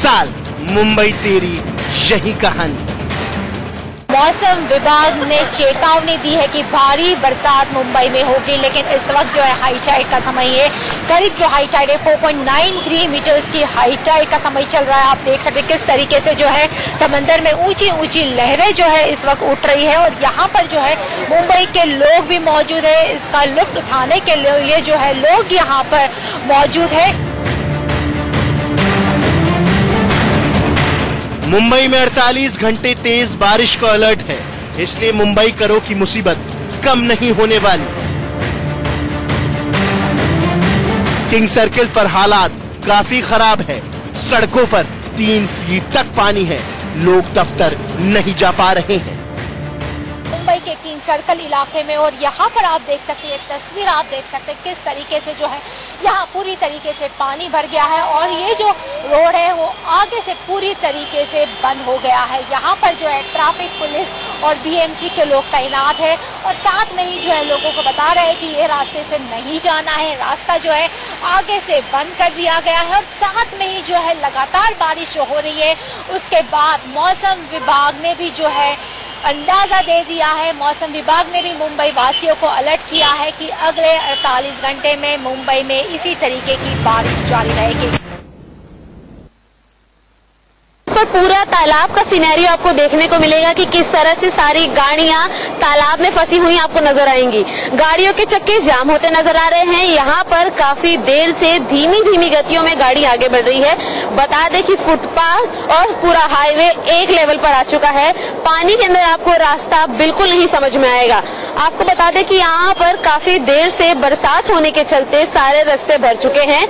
साल मुंबई तेरी यही कहानी। मौसम विभाग ने चेतावनी दी है कि भारी बरसात मुंबई में होगी, लेकिन इस वक्त जो है हाई टाइड का समय है। करीब जो हाई टाइड है 4.93 मीटर्स की हाई टाइड का समय चल रहा है। आप देख सकते हैं किस तरीके से जो है समंदर में ऊंची ऊंची लहरें जो है इस वक्त उठ रही है, और यहाँ पर जो है मुंबई के लोग भी मौजूद है। इसका लुत्फ उठाने के लिए जो है लोग यहाँ पर मौजूद है। मुंबई में 48 घंटे तेज बारिश का अलर्ट है, इसलिए मुंबई करो की मुसीबत कम नहीं होने वाली। किंग सर्किल पर हालात काफी खराब है। सड़कों पर 3 फीट तक पानी है। लोग दफ्तर नहीं जा पा रहे हैं। मुंबई के किंग सर्कल इलाके में, और यहाँ पर आप देख सकते हैं तस्वीर, आप देख सकते हैं किस तरीके से जो है यहाँ पूरी तरीके से पानी भर गया है, और ये जो रोड है वो आगे से पूरी तरीके से बंद हो गया है। यहाँ पर जो है ट्रैफिक पुलिस और बीएमसी के लोग तैनात है, और साथ में ही जो है लोगों को बता रहे हैं कि ये रास्ते से नहीं जाना है। रास्ता जो है आगे से बंद कर दिया गया है, और साथ में ही जो है लगातार बारिश जो हो रही है उसके बाद मौसम विभाग ने भी जो है अंदाजा दे दिया है। मौसम विभाग ने भी मुंबई वासियों को अलर्ट किया है कि अगले 48 घंटे में मुंबई में इसी तरीके की बारिश जारी रहेगी। पर पूरा तालाब का सिनेरियो आपको देखने को मिलेगा कि किस तरह से सारी गाड़ियां तालाब में फंसी हुई आपको नजर आएंगी। गाड़ियों के चक्के जाम होते नजर आ रहे हैं। यहाँ पर काफी देर से धीमी धीमी गतियों में गाड़ी आगे बढ़ रही है। बता दें कि फुटपाथ और पूरा हाईवे एक लेवल पर आ चुका है। पानी के अंदर आपको रास्ता बिल्कुल नहीं समझ में आएगा। आपको बता दें कि यहाँ पर काफी देर से बरसात होने के चलते सारे रास्ते भर चुके हैं।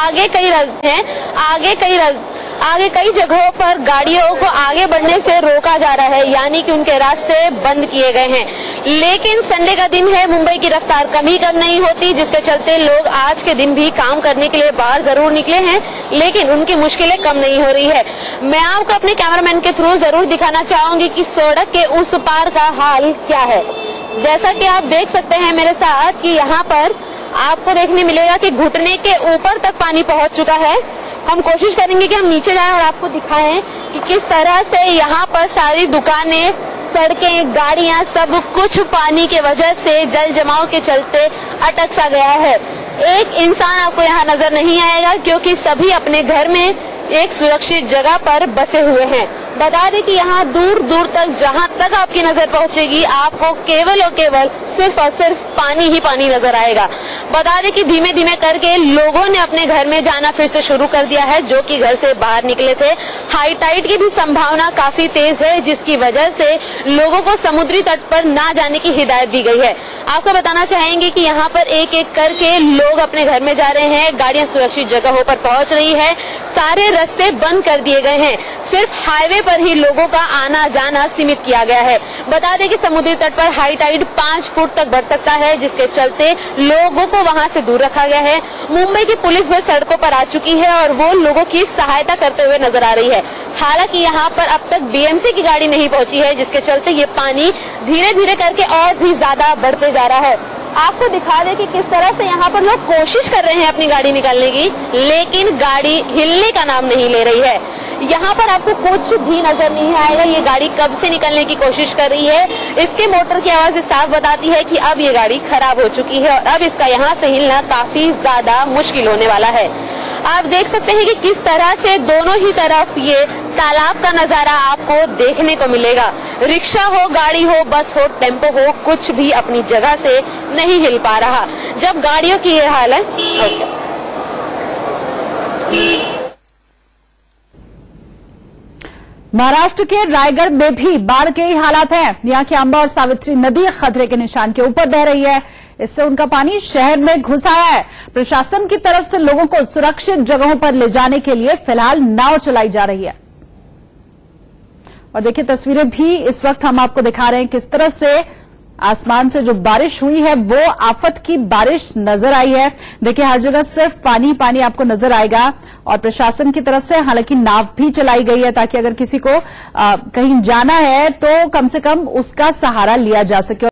आगे कई जगहों पर गाड़ियों को आगे बढ़ने से रोका जा रहा है, यानी कि उनके रास्ते बंद किए गए हैं। लेकिन संडे का दिन है, मुंबई की रफ्तार कभी कम नहीं होती, जिसके चलते लोग आज के दिन भी काम करने के लिए बाहर जरूर निकले हैं, लेकिन उनकी मुश्किलें कम नहीं हो रही है। मैं आपको अपने कैमरामैन के थ्रू जरूर दिखाना चाहूंगी कि सड़क के उस पार का हाल क्या है। जैसा कि आप देख सकते हैं मेरे साथ कि यहाँ पर आपको देखने मिलेगा कि घुटने के ऊपर तक पानी पहुंच चुका है। हम कोशिश करेंगे कि हम नीचे जाएं और आपको दिखाएं कि किस तरह से यहाँ पर सारी दुकानें, सड़कें, गाड़ियां सब कुछ पानी के वजह से जल जमाव के चलते अटक सा गया है। एक इंसान आपको यहाँ नजर नहीं आएगा, क्योंकि सभी अपने घर में एक सुरक्षित जगह पर बसे हुए हैं। बता दें कि यहाँ दूर दूर तक जहाँ तक आपकी नजर पहुँचेगी आपको केवल और केवल सिर्फ और सिर्फ पानी ही पानी नजर आएगा। बता दें कि धीमे धीमे करके लोगों ने अपने घर में जाना फिर से शुरू कर दिया है, जो कि घर से बाहर निकले थे। हाई टाइड की भी संभावना काफी तेज है, जिसकी वजह से लोगों को समुद्री तट पर ना जाने की हिदायत दी गई है। आपको बताना चाहेंगे कि यहाँ पर एक एक करके लोग अपने घर में जा रहे हैं। गाड़ियां सुरक्षित जगहों पर पहुंच रही है। सारे रास्ते बंद कर दिए गए हैं। सिर्फ हाईवे पर ही लोगों का आना जाना सीमित किया गया है। बता दें कि समुद्री तट पर हाई टाइड 5 फुट तक बढ़ सकता है, जिसके चलते लोगों को वहां से दूर रखा गया है। मुंबई की पुलिस भी सड़कों पर आ चुकी है और वो लोगों की सहायता करते हुए नजर आ रही है। हालांकि यहाँ पर अब तक बीएमसी की गाड़ी नहीं पहुंची है, जिसके चलते ये पानी धीरे धीरे करके और भी ज्यादा बढ़ते जा रहा है। आपको दिखा दे कि किस तरह से यहाँ पर लोग कोशिश कर रहे हैं अपनी गाड़ी निकालने की, लेकिन गाड़ी हिलने का नाम नहीं ले रही है। यहाँ पर आपको कुछ भी नजर नहीं आएगा। ये गाड़ी कब से निकलने की कोशिश कर रही है। इसके मोटर की आवाज साफ बताती है कि अब ये गाड़ी खराब हो चुकी है और अब इसका यहाँ से हिलना काफी ज्यादा मुश्किल होने वाला है। आप देख सकते हैं कि किस तरह से दोनों ही तरफ ये तालाब का नजारा आपको देखने को मिलेगा। रिक्शा हो, गाड़ी हो, बस हो, टेम्पो हो, कुछ भी अपनी जगह से नहीं हिल पा रहा। जब गाड़ियों की ये हालत महाराष्ट्र के रायगढ़ में भी बाढ़ के ही हालात हैं। यहाँ की अंबा और सावित्री नदी खतरे के निशान के ऊपर बह रही है। इससे उनका पानी शहर में घुस आया है। प्रशासन की तरफ से लोगों को सुरक्षित जगहों पर ले जाने के लिए फिलहाल नाव चलाई जा रही है। और देखिए तस्वीरें भी इस वक्त हम आपको दिखा रहे हैं किस तरह से आसमान से जो बारिश हुई है वो आफत की बारिश नजर आई है। देखिए हर जगह सिर्फ पानी पानी आपको नजर आएगा और प्रशासन की तरफ से हालांकि नाव भी चलाई गई है ताकि अगर किसी को कहीं जाना है तो कम से कम उसका सहारा लिया जा सके।